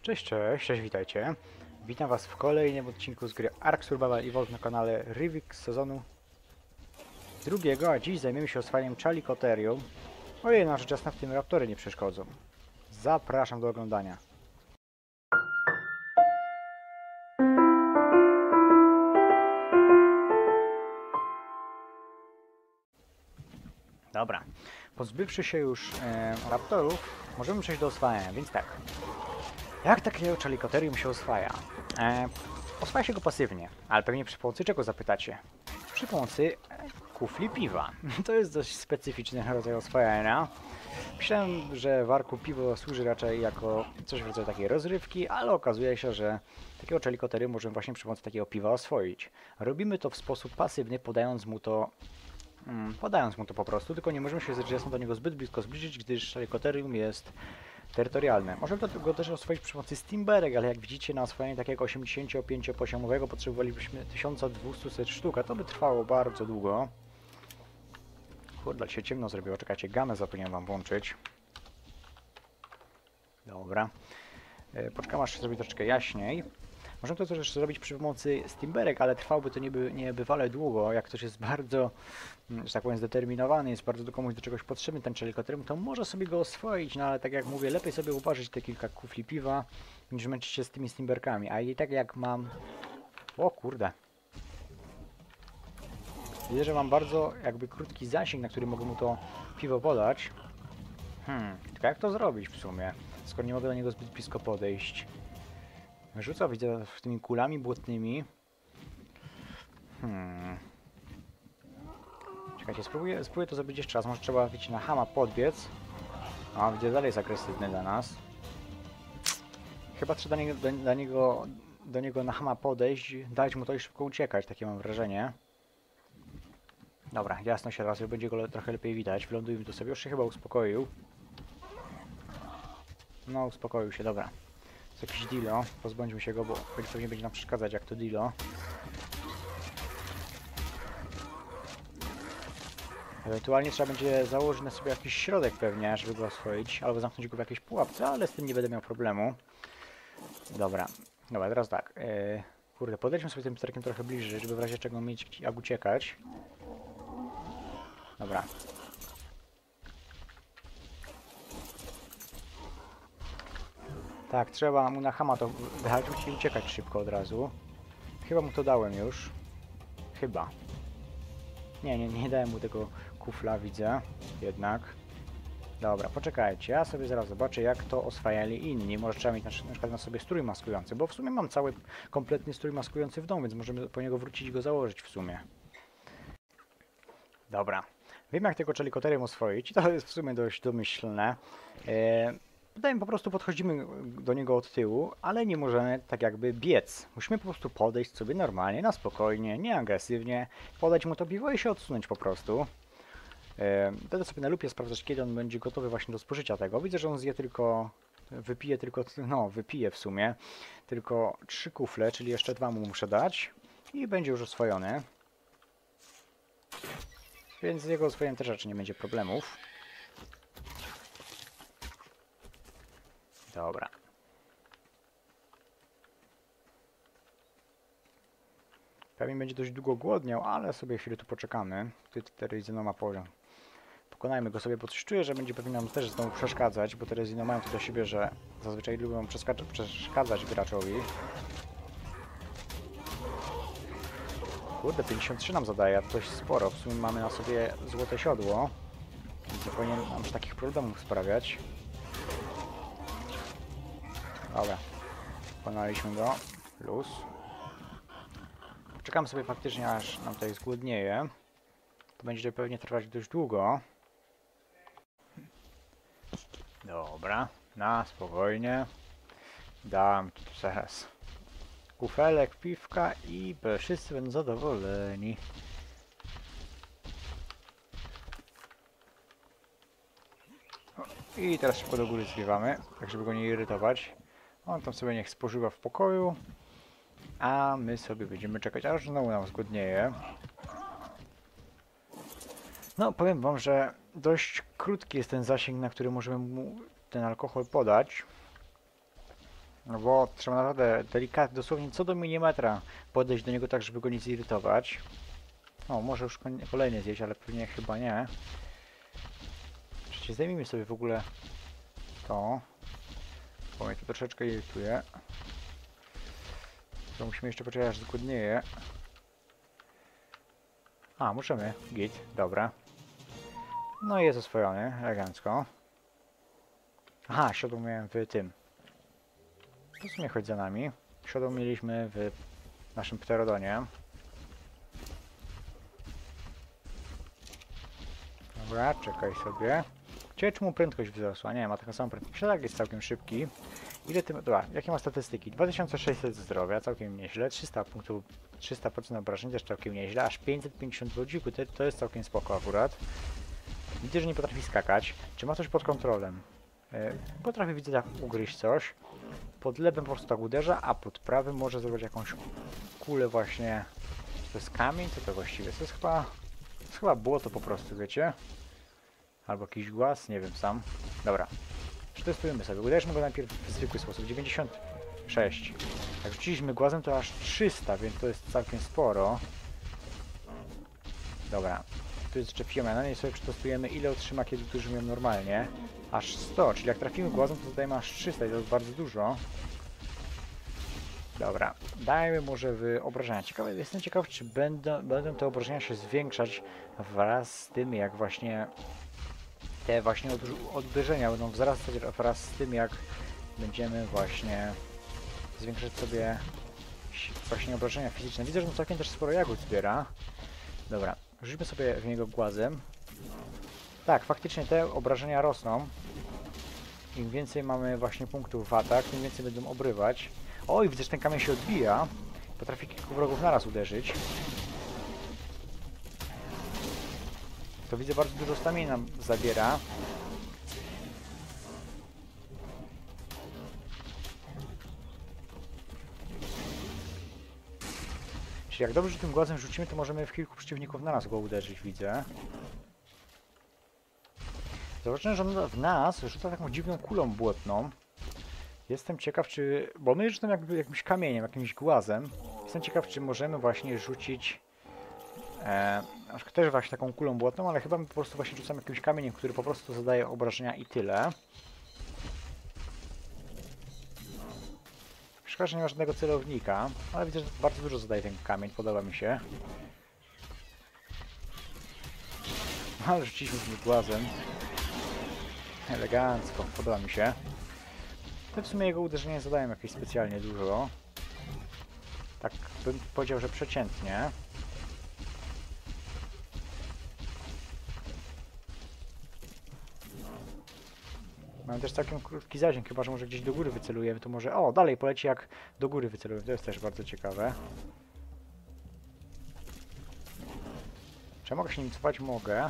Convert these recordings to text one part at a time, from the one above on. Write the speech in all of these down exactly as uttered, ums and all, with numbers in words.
Cześć, cześć, cześć, witajcie. Witam was w kolejnym odcinku z gry Ark Survival Evolved na kanale Rivik z sezonu drugiego, a dziś zajmiemy się oswajaniem Chalikoterium. O ile nasze czasne w tym raptory nie przeszkodzą. Zapraszam do oglądania. Dobra, pozbywszy się już e, raptorów, możemy przejść do oswajania, więc tak. Jak takiego Chalikoterium się oswaja? E, oswaja się go pasywnie, ale pewnie przy pomocy czego zapytacie? Przy pomocy e, kufli piwa. To jest dość specyficzny rodzaj oswajania. Myślałem, że w Arku piwo służy raczej jako coś w rodzaju takiej rozrywki, ale okazuje się, że takiego Chalikoterium możemy właśnie przy pomocy takiego piwa oswoić. Robimy to w sposób pasywny, podając mu to mm, podając mu to po prostu, tylko nie możemy się rzecz jasna do niego zbyt blisko zbliżyć, gdyż Chalikoterium jest terytorialne. Możemy go też oswoić przy pomocy Steamberek, ale jak widzicie na oswojenie takiego osiemdziesięciopięciopoziomowego potrzebowalibyśmy tysiąc dwieście sztuk, a to by trwało bardzo długo. Kurde, się ciemno zrobiło. Czekajcie, gamę zapomniałem wam włączyć. Dobra. E, poczekam aż się zrobi troszeczkę jaśniej. Możemy to też zrobić przy pomocy Steamberek, ale trwałoby to nieby, niebywale długo. Jak ktoś jest bardzo, że tak powiem, zdeterminowany, jest bardzo do komuś do czegoś potrzebny ten Chalikoterium, to może sobie go oswoić, no ale tak jak mówię, lepiej sobie uważać te kilka kufli piwa, niż męczyć się z tymi Steamberkami. A i tak jak mam... O kurde. Widzę, że mam bardzo jakby krótki zasięg, na który mogę mu to piwo podać. Hmm, tylko jak to zrobić w sumie, skoro nie mogę do niego zbyt blisko podejść? Rzucał, widzę, w tymi kulami błotnymi. Hmm. Czekajcie, spróbuję, spróbuję to zrobić jeszcze raz. Może trzeba, wiecie, na Hama podbiec. A, widzę, dalej jest agresywny dla nas. Chyba trzeba do niego, do, do niego, do niego na Hama podejść, dać mu to i szybko uciekać, takie mam wrażenie. Dobra, jasno się teraz, będzie go le trochę lepiej widać. Wlądujmy tu sobie, już się chyba uspokoił. No, uspokoił się, dobra. Jest jakiś Dilo, pozbądźmy się go, bo pewnie będzie nam przeszkadzać jak to Dilo. Ewentualnie trzeba będzie założyć na sobie jakiś środek pewnie, żeby go oswoić, albo zamknąć go w jakiejś pułapce, ale z tym nie będę miał problemu. Dobra, dobra, teraz tak. Yy, kurde, podejdźmy sobie tym psterkiem trochę bliżej, żeby w razie czego mieć jak uciekać. Dobra. Tak, trzeba mu na Hama to dać i uciekać szybko od razu. Chyba mu to dałem już. Chyba. Nie, nie, nie dałem mu tego kufla, widzę. Jednak. Dobra, poczekajcie. Ja sobie zaraz zobaczę, jak to oswajali inni. Może trzeba mieć na, na przykład na sobie strój maskujący, bo w sumie mam cały kompletny strój maskujący w domu, więc możemy po niego wrócić i go założyć w sumie. Dobra. Wiem, jak tego Chalikoterium oswoić i to jest w sumie dość domyślne. Eee, Wydaje mi po prostu podchodzimy do niego od tyłu, ale nie możemy tak jakby biec. Musimy po prostu podejść sobie normalnie, na spokojnie, nie agresywnie, podać mu to piwo i się odsunąć po prostu. E, Wtedy sobie na lupie sprawdzać, kiedy on będzie gotowy właśnie do spożycia tego. Widzę, że on zje tylko, wypije tylko, no wypije w sumie tylko trzy kufle, czyli jeszcze dwa mu muszę dać i będzie już oswojony. Więc z jego oswojeniem też raczej nie będzie problemów. Dobra. Pewnie będzie dość długo głodniał, ale sobie chwilę tu poczekamy. Tutaj Terezino ma poziom. Pokonajmy go sobie, bo coś czuję, że będzie pewnie nam też znowu przeszkadzać, bo Terezino mają to do siebie, że zazwyczaj lubią przeszkadzać graczowi. Kurde, pięćdziesiąt trzy nam zadaje, a to dość sporo. W sumie mamy na sobie złote siodło, więc nie powinien nam już takich problemów sprawiać. Dobra, pokonaliśmy go. Luz. Czekam sobie faktycznie, aż nam tutaj zgłodnieje. To będzie pewnie trwać dość długo. Dobra, na spokojnie. Dam tu zaraz kufelek, piwka i wszyscy będą zadowoleni. I teraz szybko do góry zbiewamy, tak żeby go nie irytować. On tam sobie niech spożywa w pokoju. A my sobie będziemy czekać, aż znowu nam zgłodnieje. No, powiem wam, że dość krótki jest ten zasięg, na który możemy mu ten alkohol podać. No bo trzeba naprawdę delikatnie, dosłownie co do milimetra podejść do niego tak, żeby go nie zirytować. O, może już kolejny zjeść, ale pewnie chyba nie. Przecież zdejmijmy sobie w ogóle to, bo mnie to troszeczkę irytuje. To musimy jeszcze poczekać, aż zgłodnieje. A, możemy. Git, dobra. No i jest oswojony, elegancko. Aha, siodło miałem w tym. To w sumie chodź za nami. Siodło mieliśmy w naszym pterodonie. Dobra, czekaj sobie. Ciekawe, czy mu prędkość wzrosła? Nie, ma taką samą prędkość. Tak, jest całkiem szybki. Ile ty... Dobra, jakie ma statystyki? dwa tysiące sześćset zdrowia, całkiem nieźle. trzysta punktów, trzysta procent obrażeń, też całkiem nieźle. Aż pięćset pięćdziesiąt wodziku, to, to jest całkiem spoko akurat. Widzę, że nie potrafi skakać. Czy ma coś pod kontrolą? Yy, potrafi, widzę, tak ugryźć coś. Pod lewym po prostu tak uderza, a pod prawym może zrobić jakąś kulę właśnie. To jest kamień? Co to właściwie? To jest chyba... To jest chyba błoto po prostu, wiecie? Albo jakiś głaz, nie wiem sam. Dobra. Przetestujemy sobie. Uderzmy go najpierw w zwykły sposób. dziewięćdziesiąt sześć. Jak rzuciliśmy głazem, to aż trzysta, więc to jest całkiem sporo. Dobra. Tu jest jeszcze fioma. Na niej sobie przetestujemy, ile otrzyma, kiedy uderzymy ją normalnie. Aż sto, czyli jak trafimy głazem, to dodajemy aż trzysta i to jest bardzo dużo. Dobra. Dajmy może w obrażenia. Ciekawe, jestem ciekaw, czy będą, będą te obrażenia się zwiększać wraz z tym, jak właśnie te właśnie uderzenia będą wzrastać wraz z tym, jak będziemy właśnie zwiększać sobie właśnie obrażenia fizyczne. Widzę, że on całkiem też sporo jagód zbiera. Dobra, rzućmy sobie w niego głazem. Tak, faktycznie te obrażenia rosną. Im więcej mamy właśnie punktów w atak, tym więcej będą obrywać. Oj, widzę, że ten kamień się odbija. Potrafi kilku wrogów naraz uderzyć. To widzę, bardzo dużo stamina nam zabiera. Czyli jak dobrze tym głazem rzucimy, to możemy w kilku przeciwników naraz go uderzyć, widzę. Zobaczyłem, że on w nas rzuca taką dziwną kulą błotną. Jestem ciekaw, czy... Bo my rzucamy jakby jakimś kamieniem, jakimś głazem. Jestem ciekaw, czy możemy właśnie rzucić... E, też właśnie taką kulą błotną, ale chyba my po prostu właśnie rzucamy jakimś kamieniem, który po prostu zadaje obrażenia i tyle. Szkoda, że nie ma żadnego celownika, ale widzę, że bardzo dużo zadaje ten kamień, podoba mi się. Ale rzuciliśmy z nim głazem. Elegancko, podoba mi się. To w sumie jego uderzenia nie zadają jakieś specjalnie dużo. Tak bym powiedział, że przeciętnie. Mam też całkiem krótki zasięg, chyba że może gdzieś do góry wycelujemy, to może... O, dalej poleci jak do góry wycelujemy, to jest też bardzo ciekawe. Czy ja mogę się nim cofać? Mogę.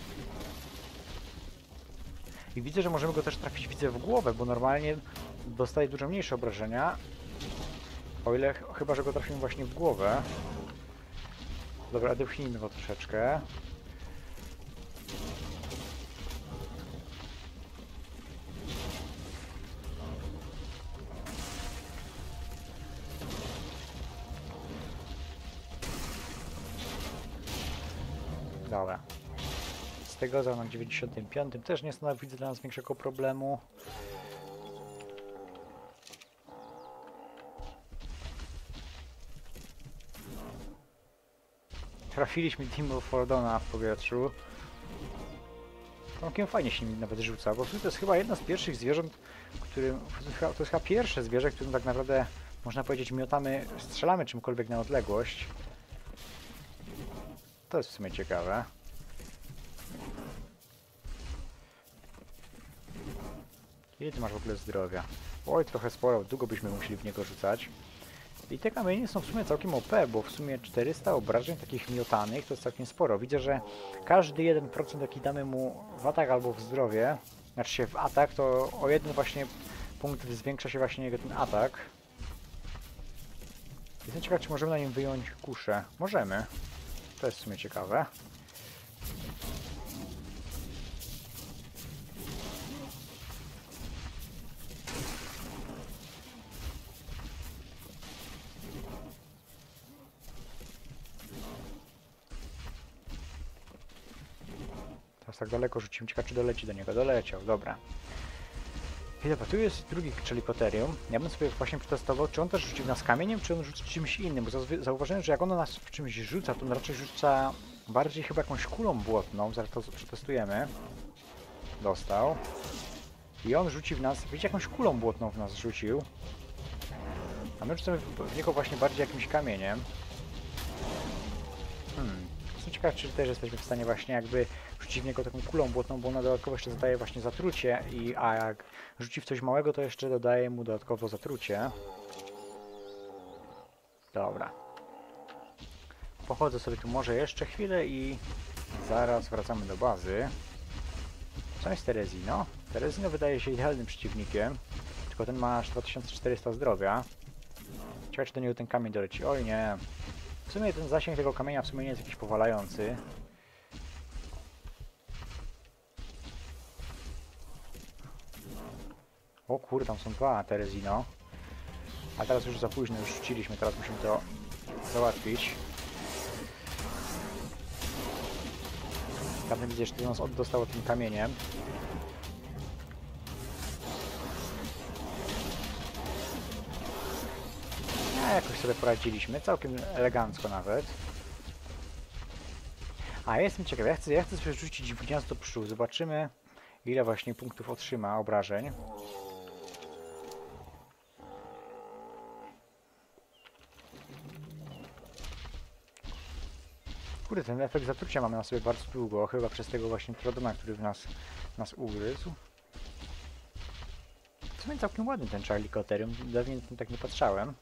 I widzę, że możemy go też trafić, widzę, w głowę, bo normalnie dostaje dużo mniejsze obrażenia. O ile, chyba że go trafimy właśnie w głowę. Dobra, odepchnijmy go troszeczkę. Dobra. Z tego za na dziewięćdziesiątym piątym też nie stanowi dla nas większego problemu. Trafiliśmy Team of Fordona w powietrzu. Całkiem fajnie się nim nawet rzuca, bo to jest chyba jedno z pierwszych zwierząt, którym... To jest chyba pierwsze zwierzę, którym tak naprawdę, można powiedzieć, miotamy, strzelamy czymkolwiek na odległość. To jest w sumie ciekawe. Ile ty masz w ogóle zdrowia? Oj, trochę sporo, długo byśmy musieli w niego rzucać. I te kamienie są w sumie całkiem O P, bo w sumie czterysta obrażeń takich miotanych to jest całkiem sporo. Widzę, że każdy jeden procent jaki damy mu w atak albo w zdrowie, znaczy się w atak, to o jeden właśnie punkt zwiększa się właśnie jego ten atak. Jestem ciekaw, czy możemy na nim wyjąć kuszę. Możemy. To jest w sumie ciekawe. tak daleko rzuciłem. Ciekawe, czy doleci do niego. Doleciał, dobra. I dobra, tu jest drugi Chelikoterium. Ja bym sobie właśnie przetestował, czy on też rzuci w nas kamieniem, czy on rzuci czymś innym, bo zauważyłem, że jak on nas w czymś rzuca, to on raczej rzuca bardziej chyba jakąś kulą błotną. Zaraz to przetestujemy. Dostał. I on rzuci w nas, wiecie, jakąś kulą błotną w nas rzucił. A my rzucamy w niego właśnie bardziej jakimś kamieniem. Hmm. Jestem ciekaw, czy też jesteśmy w stanie właśnie jakby rzucić w niego taką kulą błotną, bo ona dodatkowo jeszcze zadaje właśnie zatrucie, i, a jak rzuci w coś małego, to jeszcze dodaje mu dodatkowo zatrucie. Dobra. Pochodzę sobie tu może jeszcze chwilę i zaraz wracamy do bazy. Co jest Terezino? Terezino wydaje się idealnym przeciwnikiem, tylko ten ma aż dwa tysiące czterysta zdrowia. Ciekawe, czy do niego ten kamień doleci. Oj nie. W sumie ten zasięg tego kamienia w sumie nie jest jakiś powalający. O kurde, tam są dwa Terezino. A teraz już za późno, już rzuciliśmy, teraz musimy to załatwić. Tam widzę, że to nas oddostało tym kamieniem. A jakoś sobie poradziliśmy, całkiem elegancko nawet. A jestem ciekaw, ja chcę, ja chcę sobie rzucić w gniazdo pszczół. Zobaczymy, ile właśnie punktów otrzyma obrażeń. Kurde, ten efekt zatrucia mamy na sobie bardzo długo, chyba przez tego właśnie Trodona, który w nas, nas ugryzł. W sumie całkiem ładny ten Chelikoterium, dawniej na tym tak nie patrzałem.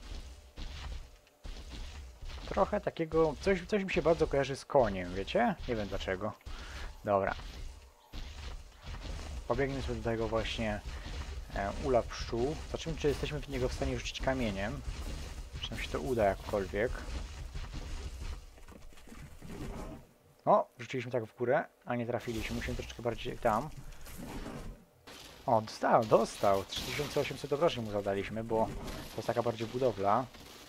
Trochę takiego, coś, coś mi się bardzo kojarzy z koniem, wiecie? Nie wiem dlaczego. Dobra. Pobiegniemy sobie do tego właśnie e, ula pszczół. Zobaczymy, czy jesteśmy w niego w stanie rzucić kamieniem. Czy nam się to uda jakkolwiek. O, rzuciliśmy tak w górę, a nie trafiliśmy. Musimy troszeczkę bardziej tam. O, dostał, dostał. trzy tysiące osiemset obrażeń mu zadaliśmy, bo to jest taka bardziej budowla.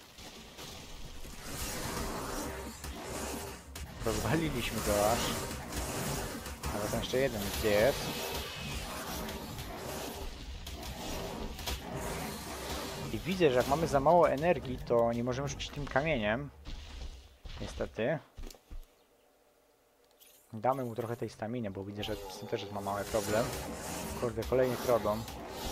Rozwaliliśmy go aż. Ale tam jeszcze jeden jest. I widzę, że jak mamy za mało energii, to nie możemy rzucić tym kamieniem. Niestety. Damy mu trochę tej staminy, bo widzę, że z tym też ma mały problem. Kurde, kolejny Trodon.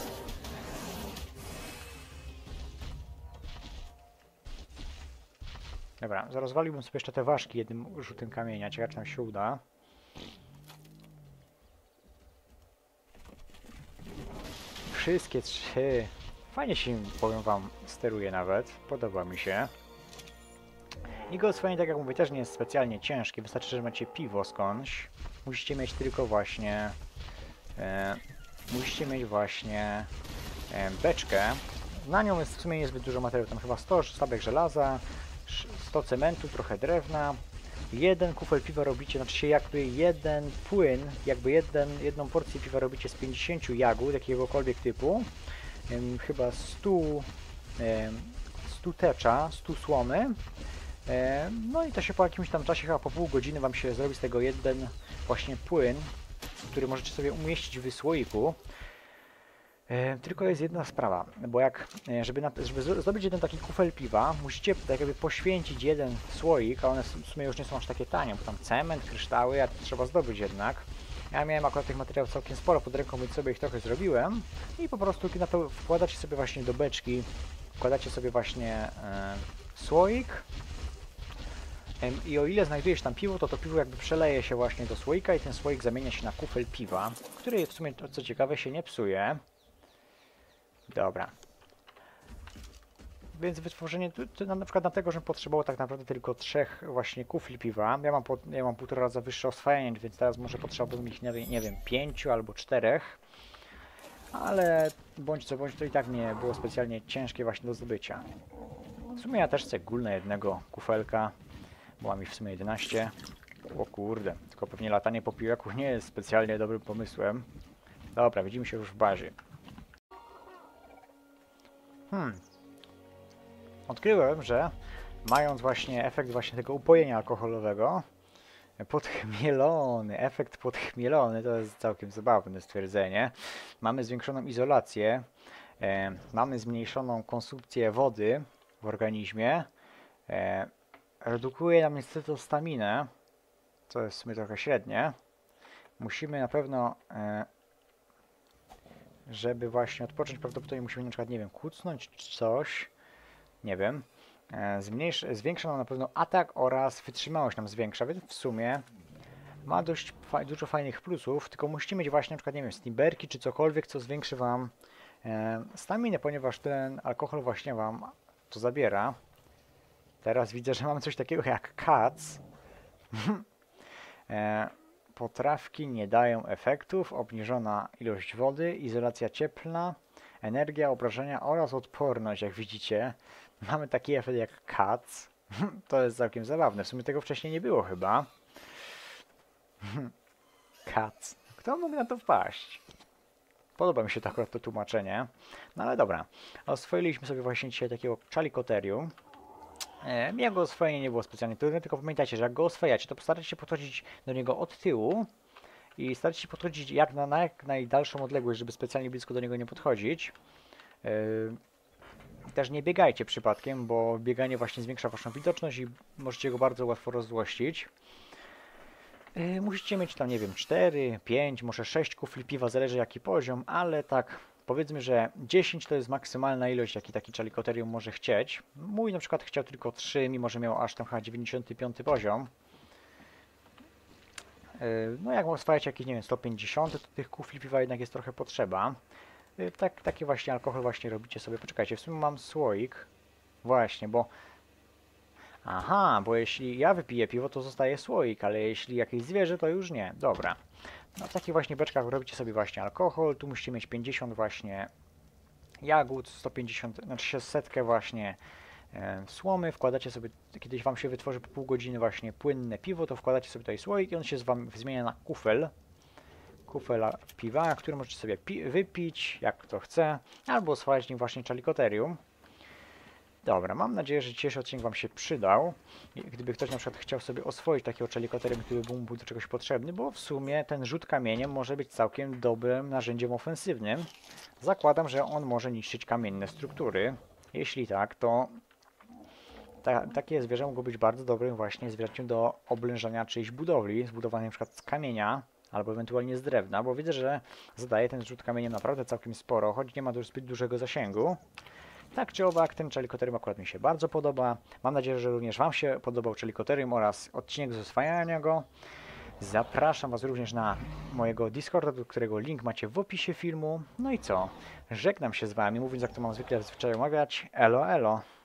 Dobra, rozwaliłbym sobie jeszcze te ważki jednym rzutem kamienia. Ciekawe, czy nam się uda. Wszystkie trzy. Fajnie się, powiem wam, steruje nawet. Podoba mi się. I go oswojenie, tak jak mówię, też nie jest specjalnie ciężkie. Wystarczy, że macie piwo skądś. Musicie mieć tylko właśnie... E, musicie mieć właśnie e, beczkę. Na nią jest w sumie niezbyt dużo materiału. Tam chyba sto sztabek żelaza, sto cementu, trochę drewna. Jeden kufel piwa robicie, znaczy się jakby jeden płyn, jakby jeden, jedną porcję piwa robicie z pięćdziesięciu jagód, jakiegokolwiek typu. Ym, chyba sto, ym, sto tecza, sto słomy. Ym, no i to się po jakimś tam czasie, chyba po pół godziny wam się zrobi z tego jeden właśnie płyn, który możecie sobie umieścić w słoiku. E, tylko jest jedna sprawa, bo jak, żeby, na, żeby zdobyć jeden taki kufel piwa, musicie tak jakby poświęcić jeden słoik, a one w sumie już nie są aż takie tanie, bo tam cement, kryształy, a to trzeba zdobyć jednak. Ja miałem akurat tych materiałów całkiem sporo pod ręką, więc sobie ich trochę zrobiłem i po prostu na to wkładacie sobie właśnie do beczki, wkładacie sobie właśnie e, słoik e, i o ile znajdujesz tam piwo, to to piwo jakby przeleje się właśnie do słoika i ten słoik zamienia się na kufel piwa, który w sumie, co ciekawe, się nie psuje. Dobra. Więc wytworzenie, to, to na przykład dlatego, że potrzebowało tak naprawdę tylko trzech właśnie kufli piwa. Ja mam, po, ja mam półtora raza wyższe oswajanie, więc teraz może potrzebowałbym ich, nie, nie wiem, pięciu albo czterech. Ale bądź co bądź, to i tak nie było specjalnie ciężkie właśnie do zdobycia. W sumie ja też chcę gulnę jednego kufelka, bo mam ich w sumie jedenaście. O kurde, tylko pewnie latanie po pijaku nie jest specjalnie dobrym pomysłem. Dobra, widzimy się już w bazie. Hmm. Odkryłem, że mając właśnie efekt właśnie tego upojenia alkoholowego, Podchmielony, efekt podchmielony to jest całkiem zabawne stwierdzenie. Mamy zwiększoną izolację, e, mamy zmniejszoną konsumpcję wody w organizmie, e, redukuje nam niestety staminę, co jest w sumie trochę średnie. Musimy na pewno, e, żeby właśnie odpocząć, prawdopodobnie musimy na przykład, nie wiem, kucnąć czy coś, nie wiem. E, zmniejsz, zwiększa nam na pewno atak oraz wytrzymałość nam zwiększa, więc w sumie ma dość fa dużo fajnych plusów, tylko musicie mieć właśnie na przykład, nie wiem, stimberki czy cokolwiek, co zwiększy wam e, staminę, ponieważ ten alkohol właśnie wam to zabiera. Teraz widzę, że mamy coś takiego jak kac. e, potrawki nie dają efektów, obniżona ilość wody, izolacja cieplna, energia, obrażenia oraz odporność, jak widzicie. Mamy taki efekt jak kac. To jest całkiem zabawne, w sumie tego wcześniej nie było chyba. Kac. Kto mógł na to wpaść? Podoba mi się to akurat to tłumaczenie. No ale dobra. Oswoiliśmy sobie właśnie dzisiaj takiego Chalikoterium. E, jego oswojenie nie było specjalnie trudne, tylko pamiętajcie, że jak go oswajacie, to postarajcie się podchodzić do niego od tyłu i starajcie się podchodzić jak na, na jak najdalszą odległość, żeby specjalnie blisko do niego nie podchodzić. E, też nie biegajcie przypadkiem, bo bieganie właśnie zwiększa waszą widoczność i możecie go bardzo łatwo rozzłościć. Yy, musicie mieć tam, nie wiem, cztery, pięć, może sześć kufli piwa, zależy jaki poziom, ale tak powiedzmy, że dziesięć to jest maksymalna ilość, jaki taki Chalikoterium może chcieć. Mój na przykład chciał tylko trzy, mimo że miał aż tam chyba dziewięćdziesiąty piąty poziom. Yy, no jak oswajacie jakieś, nie wiem, sto pięćdziesiąt, to tych kufli piwa jednak jest trochę potrzeba. Yy, tak, taki właśnie alkohol właśnie robicie sobie. Poczekajcie, w sumie mam słoik. Właśnie, bo aha, bo jeśli ja wypiję piwo, to zostaje słoik, ale jeśli jakieś zwierzę, to już nie. Dobra. No w takich właśnie beczkach robicie sobie właśnie alkohol. Tu musicie mieć pięćdziesiąt właśnie jagód, sto pięćdziesiąt, znaczy się setkę właśnie e, słomy. Wkładacie sobie, kiedyś wam się wytworzy po pół godziny właśnie płynne piwo, to wkładacie sobie tutaj słoik i on się z wam zmienia na kufel. Kufel piwa, który możecie sobie pi wypić, jak kto chce, albo oswajać nim właśnie Chalikoterium. Dobra, mam nadzieję, że dzisiejszy odcinek wam się przydał. I gdyby ktoś na przykład chciał sobie oswoić takiego Chalikoterium, który był mu do czegoś potrzebny, bo w sumie ten rzut kamieniem może być całkiem dobrym narzędziem ofensywnym. Zakładam, że on może niszczyć kamienne struktury. Jeśli tak, to ta, takie zwierzę mogło być bardzo dobrym właśnie zwierzęciem do oblężania czyjejś budowli, zbudowanej na przykład z kamienia, albo ewentualnie z drewna, bo widzę, że zadaje ten rzut kamieniem naprawdę całkiem sporo, choć nie ma dość zbyt dużego zasięgu. Tak czy owak, ten Chalikoterium akurat mi się bardzo podoba. Mam nadzieję, że również wam się podobał Chalikoterium oraz odcinek z oswajania go. Zapraszam was również na mojego Discorda, do którego link macie w opisie filmu. No i co? Żegnam się z wami, mówiąc jak to mam zwykle zazwyczaj omawiać. Elo, elo!